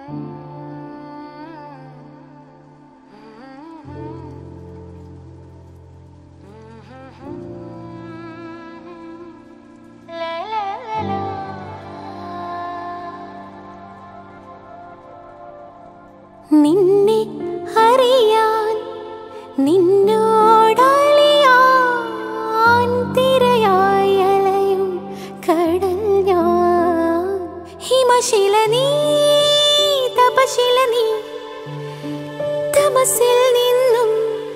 നിന്നെ അറിയാൻ നിന്നോടലിയാൻ തിരയായി അലയും കടൽ ഞാൻ ഹിമശില നീ തപശില നീ തമസിൽ നിന്നും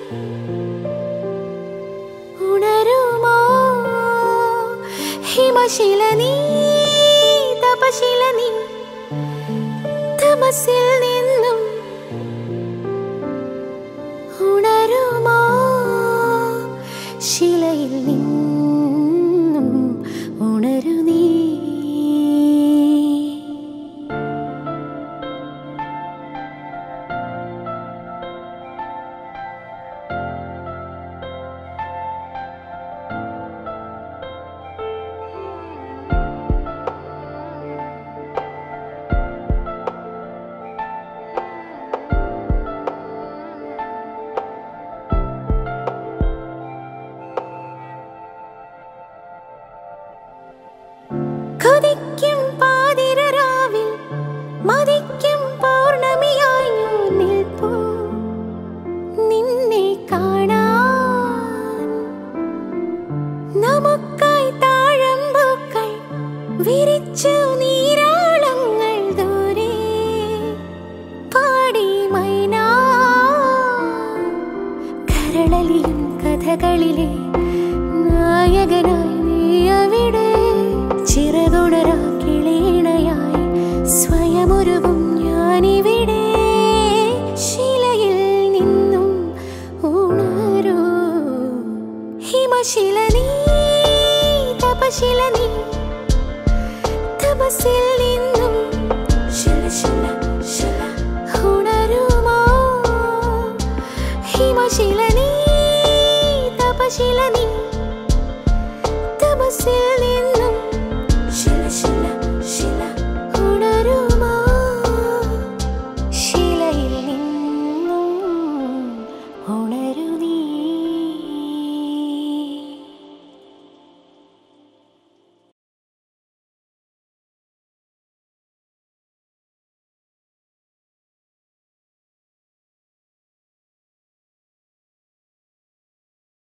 ഉണരുമോ ഹിമശില നീ തപശില നീ തമസിൽ നിന്നും ഉണരുമോ ശിലയിൽ നിന്നും ഉണരു നീ കൊതിക്കും പാതിരരാവിൽ മതിക്കും പൗർണമിയായി ഞാൻ നിൽപ്പൂ നിന്നെ കാണാൻ നമുക്കായി താഴമ്പൂക്കൾ വിരിച്ചു നീരാളങ്ങൾ ദൂരെ പാടി മൈനാ കരളലിയും കഥകളിലെ നായകനായി നീ അവിടെ ചിറകുണരാ കിളീണയായി സ്വയമൊരുവും ഞാനിവിടെ ശിലയിൽ നിന്നും ഉണരൂ ഹിമശില നീ തപശില നീ തപസിൽ